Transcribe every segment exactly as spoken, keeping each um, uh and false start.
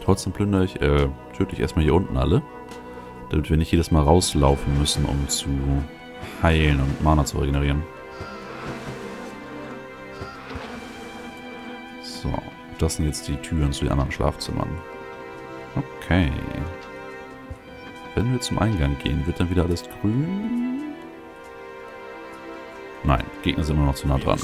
Trotzdem plündere ich, äh, töte ich erstmal hier unten alle. Damit wir nicht jedes Mal rauslaufen müssen, um zu heilen und Mana zu regenerieren. So, das sind jetzt die Türen zu den anderen Schlafzimmern. Okay. Wenn wir zum Eingang gehen, wird dann wieder alles grün? Nein, Gegner sind immer noch zu nah dran.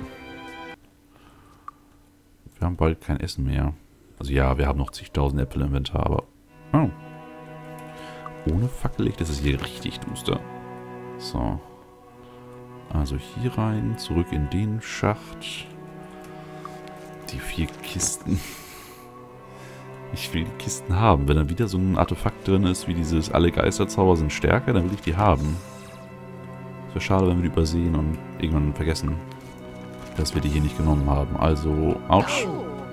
Wir haben bald kein Essen mehr. Also ja, wir haben noch zigtausend Äpfel im Inventar, aber... Oh. Ohne Fackellicht ist es hier richtig duster. So. Also hier rein, zurück in den Schacht. Die vier Kisten. Ich will die Kisten haben. Wenn dann wieder so ein Artefakt drin ist, wie dieses alle Geisterzauber sind stärker, dann will ich die haben. Es wäre schade, wenn wir die übersehen und irgendwann vergessen, dass wir die hier nicht genommen haben. Also, ouch.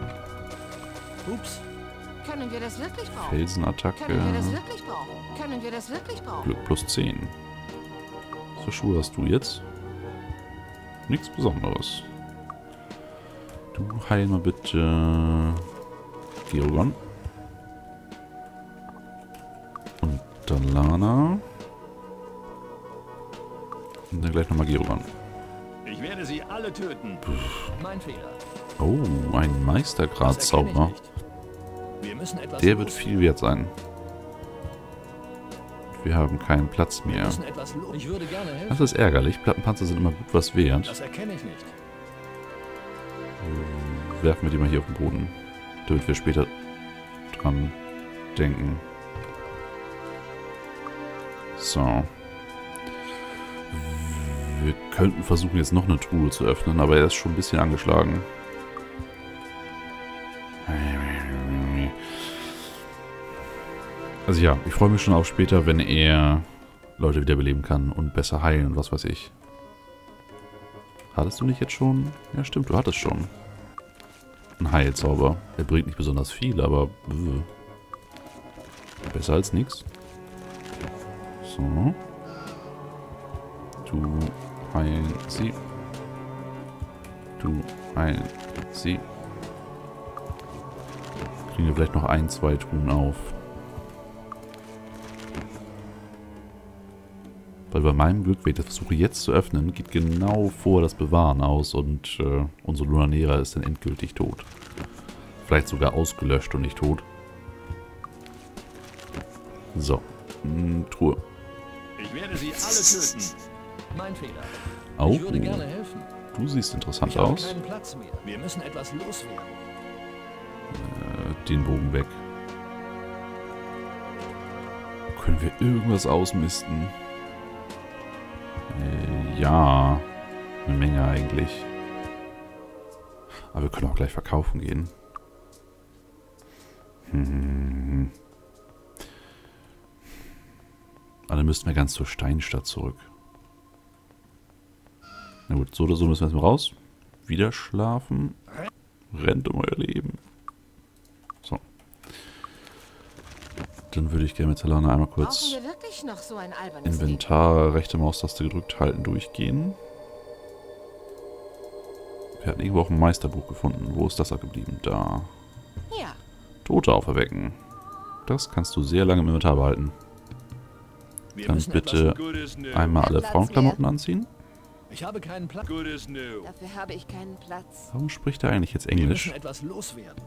Ups. Können wir das wirklich brauchen? Felsenattacke. Können wir das wirklich brauchen? Können wir das wirklich brauchen? Glück plus zehn. Was für Schuhe hast du jetzt? Nichts Besonderes. Du heil mal bitte Gerogon. Und Dalana. Und dann gleich nochmal Gerogon. Ich werde sie alle töten. Mein Fehler. Oh, ein Meistergradzauber. Der wird viel wert sein. Wir haben keinen Platz mehr. Das ist ärgerlich. Plattenpanzer sind immer gut was wert. Das erkenne ich nicht. Werfen wir die mal hier auf den Boden, damit wir später dran denken. So. Wir könnten versuchen, jetzt noch eine Truhe zu öffnen, aber er ist schon ein bisschen angeschlagen. Also ja, ich freue mich schon auf später, wenn er Leute wiederbeleben kann und besser heilen und was weiß ich. Hattest du nicht jetzt schon? Ja stimmt, du hattest schon. Ein Heilzauber. Er bringt nicht besonders viel, aber äh, besser als nichts. So. Du heil sie. Du heil sie. Kriegen wir vielleicht noch ein, zwei Truhen auf. Weil bei meinem Glück, wenn ich das versuche jetzt zu öffnen, geht genau vor das Bewahren aus und äh, unsere Lunanera ist dann endgültig tot. Vielleicht sogar ausgelöscht und nicht tot. So. Hm, Truhe. Ich werde sie alle töten. Mein Fehler. Oh, ich würde gerne helfen. Du siehst interessant ich habe aus. keinen Platz mehr. Wir müssen etwas loswerden. Äh, den Bogen weg. Können wir irgendwas ausmisten? Äh, ja. Eine Menge eigentlich. Aber wir können auch gleich verkaufen gehen. Hm. Aber dann müssten wir ganz zur Steinstadt zurück. Na gut, so oder so müssen wir erstmal raus. Wieder schlafen. Rennt um euer Leben. So. Dann würde ich gerne mit Talana einmal kurz so Inventar, rechte Maustaste gedrückt halten, durchgehen. Wir hatten irgendwo auch ein Meisterbuch gefunden. Wo ist das geblieben? Da. Ja. Tote auferwecken. Das kannst du sehr lange im Inventar behalten. Dann bitte einmal alle Frauenklamotten anziehen. Ich habe keinen Platz. Dafür habe ich keinen Platz. Warum spricht er eigentlich jetzt Englisch? Wir müssen etwas loswerden.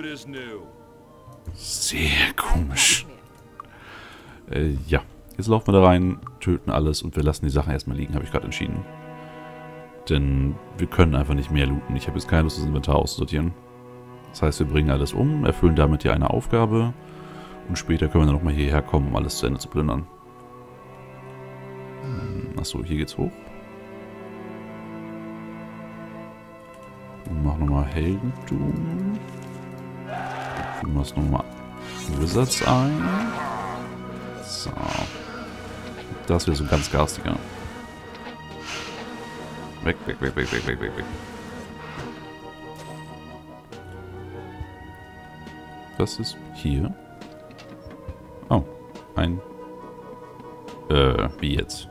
Sehr komisch. Äh, ja. Jetzt laufen wir da rein, töten alles und wir lassen die Sachen erstmal liegen, habe ich gerade entschieden. Denn wir können einfach nicht mehr looten. Ich habe jetzt keine Lust, das Inventar auszusortieren. Das heißt, wir bringen alles um, erfüllen damit hier eine Aufgabe und später können wir dann nochmal hierher kommen, um alles zu Ende zu plündern. Hm, achso, hier geht's hoch. Mach nochmal Heldentum. Fügen wir es nochmal Wizards ein. So. Das wäre so ein ganz garstiger. Weg, weg, weg, weg, weg, weg, weg, weg. Das ist hier. Oh, ein... Äh, wie jetzt?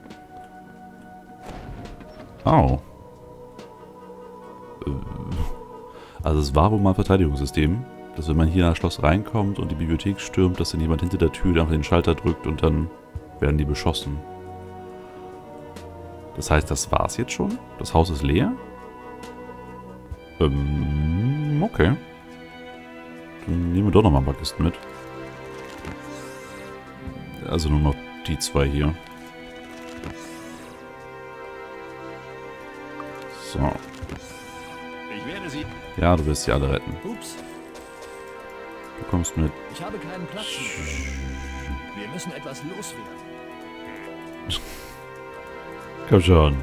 Oh. Also es war wohl mal ein Verteidigungssystem, Dass wenn man hier in das Schloss reinkommt und die Bibliothek stürmt, dass dann jemand hinter der Tür einfach den Schalter drückt und dann werden die beschossen. Das heißt, das war's jetzt schon? Das Haus ist leer? Ähm, okay. Dann nehmen wir doch nochmal ein paar Kisten mit. Also nur noch die zwei hier. So. Ich werde sie... Ja, du wirst sie alle retten. Ups. Du kommst mit. Ich habe keinen Platz mehr. Wir müssen etwas loswerden. Komm schon.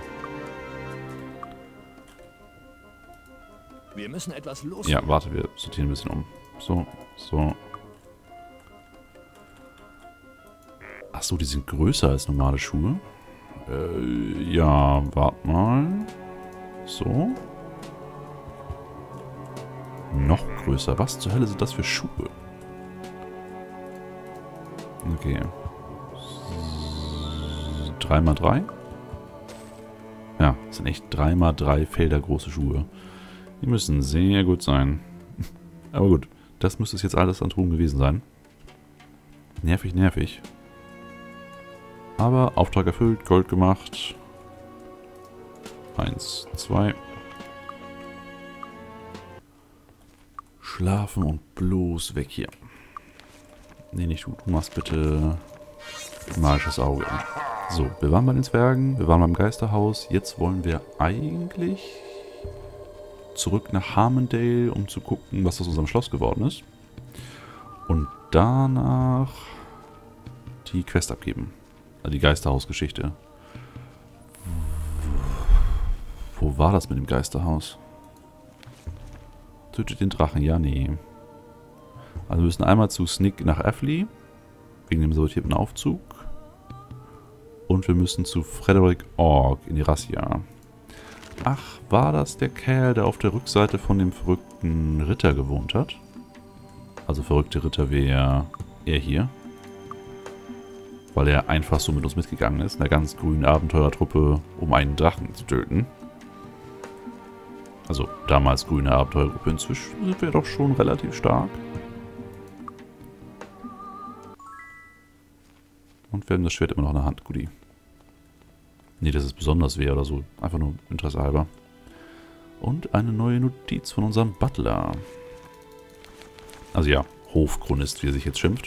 Wir müssen etwas loswerden. Ja, warte, wir sortieren ein bisschen um. So, so. Achso, die sind größer als normale Schuhe. Äh, ja, warte mal. So. Noch größer. Was zur Hölle sind das für Schuhe? Okay. drei mal drei? Ja, das sind echt drei mal drei Felder große Schuhe. Die müssen sehr gut sein. Aber gut, das müsste es jetzt alles an Truhen gewesen sein. Nervig, nervig. Aber Auftrag erfüllt, Gold gemacht. Eins, zwei. Schlafen und bloß weg hier. Nee, nicht du. Du machst bitte magisches Auge. So, wir waren bei den Zwergen, wir waren beim Geisterhaus. Jetzt wollen wir eigentlich zurück nach Harmondale, um zu gucken, was aus unserem Schloss geworden ist. Und danach die Quest abgeben. Also die Geisterhausgeschichte. Wo war das mit dem Geisterhaus? Tötet den Drachen. Ja, nee. Also wir müssen einmal zu Snick nach Affley. Wegen dem sortierten Aufzug. Und wir müssen zu Frederick Org in Erassia. Ach, war das der Kerl, der auf der Rückseite von dem verrückten Ritter gewohnt hat? Also verrückte Ritter wäre er hier. Weil er einfach so mit uns mitgegangen ist, in einer ganz grünen Abenteurertruppe, um einen Drachen zu töten. Also damals grüne Abenteurergruppe, inzwischen sind wir doch schon relativ stark. Und wir haben das Schwert immer noch in der Hand, Goodie. Nee, dass es besonders wäre oder so. Einfach nur Interesse halber. Und eine neue Notiz von unserem Butler. Also ja, Hofchronist, wie er sich jetzt schimpft.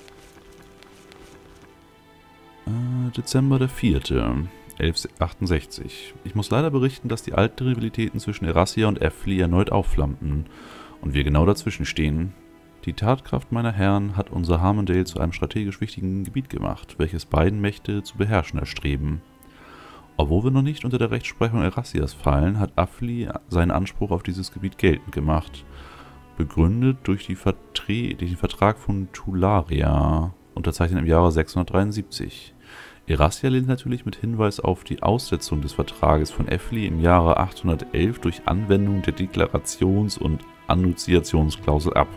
Äh, Dezember der vierte elfhundertachtundsechzig. Ich muss leider berichten, dass die alten Rivalitäten zwischen Erassia und Affley erneut aufflammten und wir genau dazwischen stehen. Die Tatkraft meiner Herren hat unser Harmondale zu einem strategisch wichtigen Gebiet gemacht, welches beiden Mächte zu beherrschen erstreben. Obwohl wir noch nicht unter der Rechtsprechung Erassias fallen, hat Affley seinen Anspruch auf dieses Gebiet geltend gemacht, begründet durch die Vertre den Vertrag von Tularia, unterzeichnet im Jahre sechshundertdreiundsiebzig. Erassia lehnt natürlich mit Hinweis auf die Aussetzung des Vertrages von Affley im Jahre achthundertelf durch Anwendung der Deklarations- und Annunziationsklausel ab.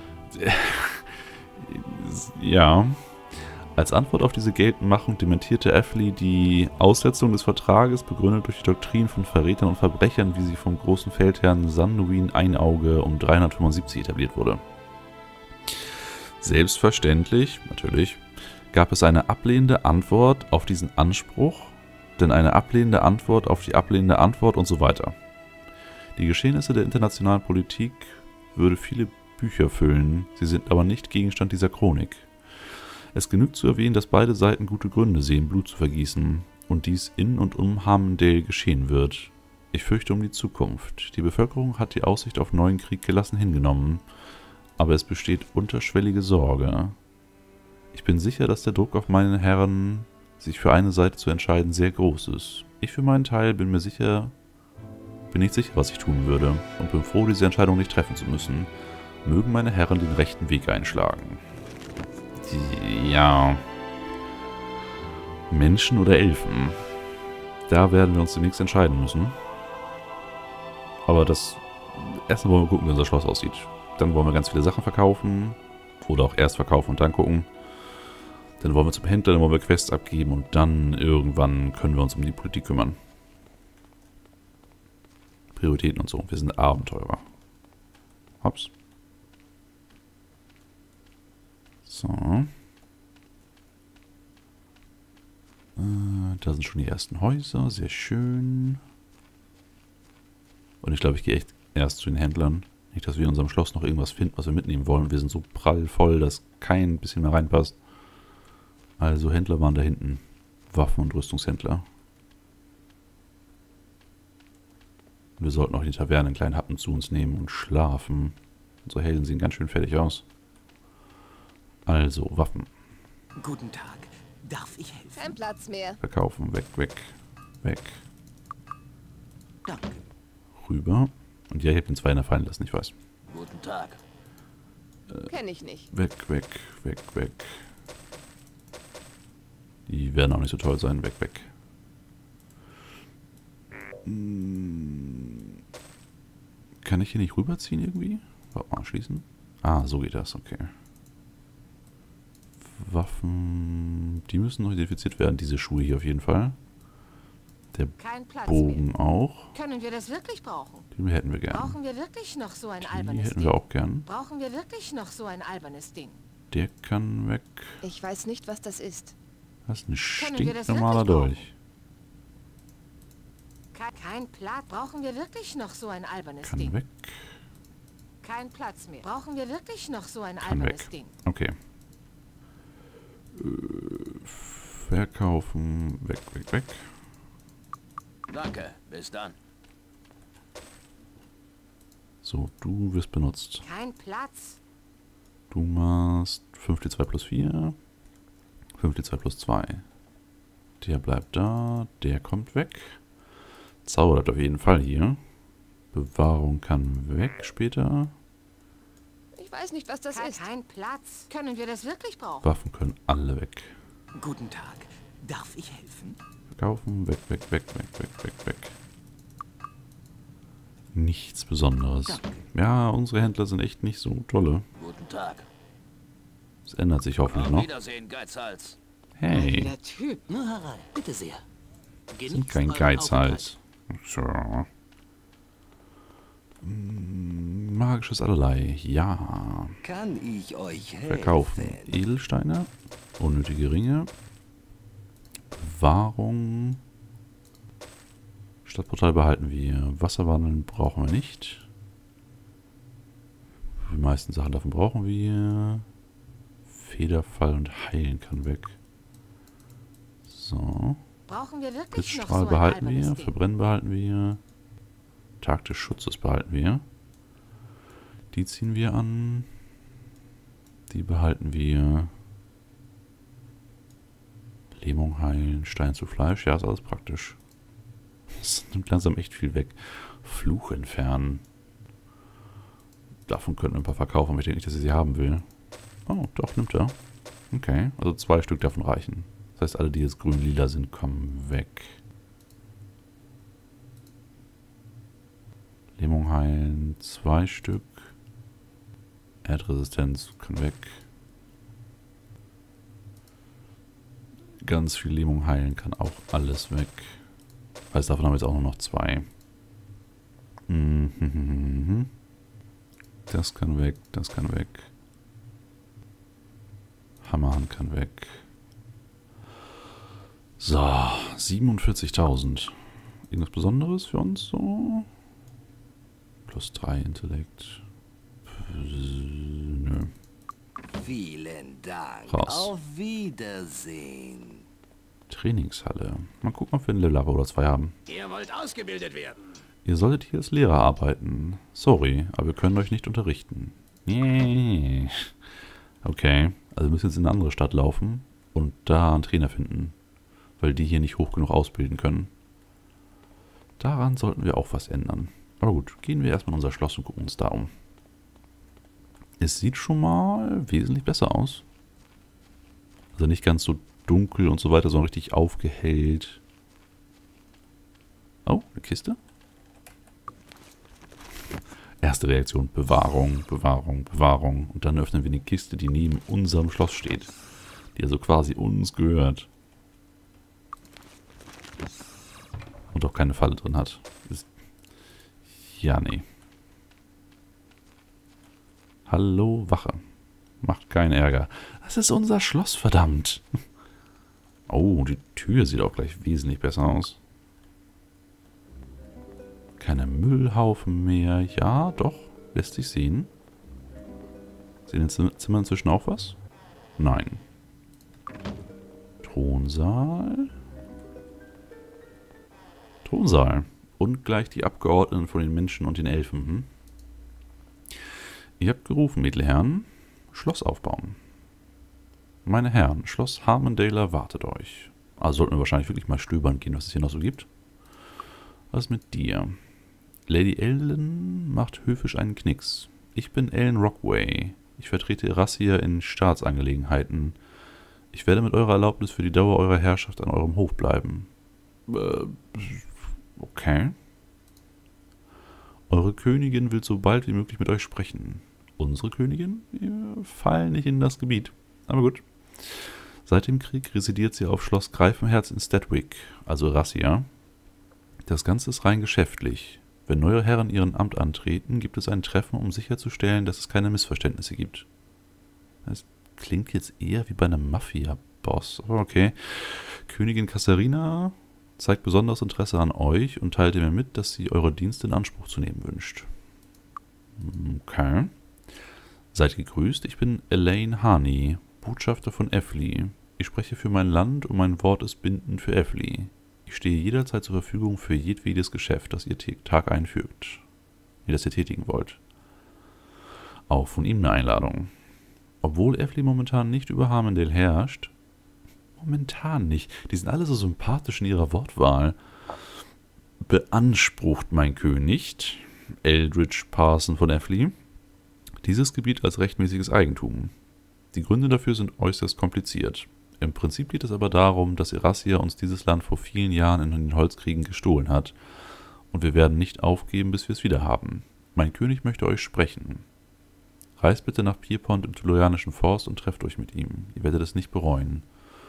Ja. Als Antwort auf diese Geltendmachung dementierte Affley die Aussetzung des Vertrages, begründet durch die Doktrin von Verrätern und Verbrechern, wie sie vom großen Feldherrn Sanduin Einauge um dreihundertfünfundsiebzig etabliert wurde. Selbstverständlich, natürlich, gab es eine ablehnende Antwort auf diesen Anspruch, denn eine ablehnende Antwort auf die ablehnende Antwort und so weiter. Die Geschehnisse der internationalen Politik würde viele Bücher füllen, sie sind aber nicht Gegenstand dieser Chronik. Es genügt zu erwähnen, dass beide Seiten gute Gründe sehen, Blut zu vergießen und dies in und um Harmondale geschehen wird. Ich fürchte um die Zukunft. Die Bevölkerung hat die Aussicht auf neuen Krieg gelassen hingenommen, aber es besteht unterschwellige Sorge. Ich bin sicher, dass der Druck auf meine Herren, sich für eine Seite zu entscheiden, sehr groß ist. Ich für meinen Teil bin mir sicher, bin nicht sicher, was ich tun würde und bin froh, diese Entscheidung nicht treffen zu müssen. Mögen meine Herren den rechten Weg einschlagen. Ja. Menschen oder Elfen? Da werden wir uns demnächst entscheiden müssen. Aber das... Erstmal wollen wir gucken, wie unser Schloss aussieht. Dann wollen wir ganz viele Sachen verkaufen. Oder auch erst verkaufen und dann gucken. Dann wollen wir zum Händler, dann wollen wir Quests abgeben. Und dann irgendwann können wir uns um die Politik kümmern. Prioritäten und so. Wir sind Abenteurer. Hops. So. Äh, da sind schon die ersten Häuser. Sehr schön. Und ich glaube, ich gehe echt erst zu den Händlern. Nicht, dass wir in unserem Schloss noch irgendwas finden, was wir mitnehmen wollen. Wir sind so prall voll, dass kein bisschen mehr reinpasst. Also Händler waren da hinten. Waffen- und Rüstungshändler. Wir sollten auch die Taverne einen kleinen Happen zu uns nehmen und schlafen. Unsere Helden sehen ganz schön fertig aus. Also, Waffen. Guten Tag. Darf ich helfen? Kein Platz mehr. Verkaufen. Weg, weg, weg. Danke. Rüber. Und ja, ich habe den Zweiner fallen lassen, ich weiß. Guten Tag. Kenn ich nicht. Weg, weg, weg, weg. Die werden auch nicht so toll sein. Weg, weg. Hm. Kann ich hier nicht rüberziehen irgendwie? Warte mal, schließen. Ah, so geht das, okay. Waffen. Die müssen noch identifiziert werden, diese Schuhe hier auf jeden Fall. Der Kein Platz Bogen mehr. auch. Können wir das wirklich brauchen? Den hätten wir gern. Brauchen wir wirklich noch so ein Die albernes hätten Ding? wir auch gern. Brauchen wir wirklich noch so ein albernes Ding? Der kann weg. Ich weiß nicht, was das ist. Das ist ein Können wir das stinknormaler wirklich Dolch. Kein, kein Platz. Brauchen wir wirklich noch so ein albernes Kann Ding? weg. Kein Platz mehr. Brauchen wir wirklich noch so ein Kann albernes weg. Ding? Okay. Äh, verkaufen. Weg, weg, weg. Danke. Bis dann. So, du wirst benutzt. Kein Platz. Du machst fünf D zwei plus vier. fünf D zwei plus zwei. Der bleibt da. Der kommt weg. Zauber bleibt auf jeden Fall hier. Bewahrung kann weg später. Ich weiß nicht, was das ist. Kein Platz. Können wir das wirklich brauchen? Waffen können alle weg. Guten Tag. Darf ich helfen? Verkaufen. Weg, weg, weg, weg, weg, weg, weg. Nichts Besonderes. Danke. Ja, unsere Händler sind echt nicht so tolle. Guten Tag. Das ändert sich hoffentlich Auf noch. Wiedersehen, Geizhals. Hey, Der Typ. Nur herein. Bitte sehr. sind kein Geizhals. So. Hm, magisches Allerlei. Ja. Kann ich euch helfen? Verkaufen. Edelsteine. Unnötige Ringe. Bewahrung. Stadtportal behalten wir. Wasserwandeln brauchen wir nicht. Die meisten Sachen davon brauchen wir. Federfall und Heilen kann weg. So. Brauchen wir wirklich noch Blitzstrahl so ein behalten albernes wir. Ding? Verbrennen behalten wir. Tag des Schutzes behalten wir. Die ziehen wir an. Die behalten wir. Lähmung heilen. Stein zu Fleisch. Ja, ist alles praktisch. Das nimmt langsam echt viel weg. Fluch entfernen. Davon könnten wir ein paar verkaufen, aber ich denke nicht, dass ich sie haben will. Oh, doch, nimmt er. Okay, also zwei Stück davon reichen. Das heißt, alle, die jetzt grün-lila sind, kommen weg. Lähmung heilen, zwei Stück. Erdresistenz kann weg. Ganz viel Lähmung heilen kann auch alles weg. Heißt, davon haben wir jetzt auch nur noch zwei. Mhm. Das kann weg, das kann weg. Hammerhand kann weg. So, siebenundvierzigtausend. Irgendwas Besonderes für uns so? Plus drei Intellekt. Nö. Vielen Dank. Raus. Auf Wiedersehen. Trainingshalle. Mal gucken, ob wir ein Level Up oder zwei haben. Ihr wollt ausgebildet werden. Ihr solltet hier als Lehrer arbeiten. Sorry, aber wir können euch nicht unterrichten. Yeah. Okay, also wir müssen jetzt in eine andere Stadt laufen und da einen Trainer finden. Weil die hier nicht hoch genug ausbilden können. Daran sollten wir auch was ändern. Aber gut, gehen wir erstmal in unser Schloss und gucken uns da um. Es sieht schon mal wesentlich besser aus. Also nicht ganz so dunkel und so weiter, sondern richtig aufgehellt. Oh, eine Kiste. Erste Reaktion, Bewahrung, Bewahrung, Bewahrung. Und dann öffnen wir eine Kiste, die neben unserem Schloss steht. Die also quasi uns gehört. Und auch keine Falle drin hat. Ist ja, nee. Hallo, Wache. Macht keinen Ärger. Das ist unser Schloss, verdammt. Oh, die Tür sieht auch gleich wesentlich besser aus. Keine Müllhaufen mehr. Ja, doch. Lässt sich sehen. Sehen in den Zimmern inzwischen auch was? Nein. Thronsaal. Thronsaal. Und gleich die Abgeordneten von den Menschen und den Elfen. Hm? Ihr habt gerufen, edle Herren. Schloss aufbauen. Meine Herren, Schloss Harmondale erwartet euch. Also sollten wir wahrscheinlich wirklich mal stöbern gehen, was es hier noch so gibt. Was ist mit dir? Lady Ellen macht höfisch einen Knicks. Ich bin Ellen Rockway. Ich vertrete Rassia in Staatsangelegenheiten. Ich werde mit eurer Erlaubnis für die Dauer eurer Herrschaft an eurem Hof bleiben. Äh, okay. Eure Königin will so bald wie möglich mit euch sprechen. Unsere Königin? Wir fallen nicht in das Gebiet. Aber gut. Seit dem Krieg residiert sie auf Schloss Greifenherz in Stadwick, also Rassia. Das Ganze ist rein geschäftlich. Wenn neue Herren ihren Amt antreten, gibt es ein Treffen, um sicherzustellen, dass es keine Missverständnisse gibt. Das klingt jetzt eher wie bei einem Mafia-Boss. Aber okay. Königin Katharina zeigt besonderes Interesse an euch und teilte mir mit, dass sie eure Dienste in Anspruch zu nehmen wünscht. Okay. Seid gegrüßt, ich bin Elaine Harney, Botschafter von Effley. Ich spreche für mein Land und mein Wort ist bindend für Effley. Ich stehe jederzeit zur Verfügung für jedwedes Geschäft, das ihr Tag einfügt, wie das ihr tätigen wollt. Auch von ihm eine Einladung. Obwohl Effley momentan nicht über Harmondale herrscht, momentan nicht, die sind alle so sympathisch in ihrer Wortwahl, beansprucht mein König, Eldridge Parson von Effley, dieses Gebiet als rechtmäßiges Eigentum. Die Gründe dafür sind äußerst kompliziert. Im Prinzip geht es aber darum, dass Rassia uns dieses Land vor vielen Jahren in den Holzkriegen gestohlen hat. Und wir werden nicht aufgeben, bis wir es wieder haben. Mein König möchte euch sprechen. Reist bitte nach Pierpont im Tuluianischen Forst und trefft euch mit ihm. Ihr werdet es nicht bereuen.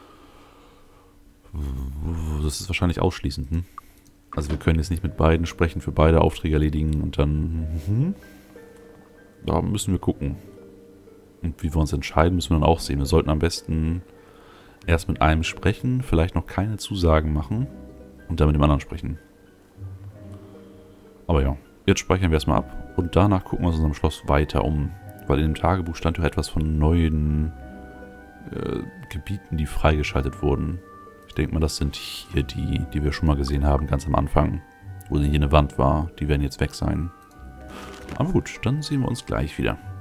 Das ist wahrscheinlich ausschließend, hm? Also wir können jetzt nicht mit beiden sprechen, für beide Aufträge erledigen und dann... Hm? Da müssen wir gucken. Und wie wir uns entscheiden, müssen wir dann auch sehen. Wir sollten am besten erst mit einem sprechen, vielleicht noch keine Zusagen machen und dann mit dem anderen sprechen. Aber ja, jetzt speichern wir erstmal ab und danach gucken wir uns in unserem Schloss weiter um. Weil in dem Tagebuch stand ja etwas von neuen äh, Gebieten, die freigeschaltet wurden. Ich denke mal, das sind hier die, die wir schon mal gesehen haben, ganz am Anfang. Wo hier eine Wand war, die werden jetzt weg sein. Aber gut, dann sehen wir uns gleich wieder.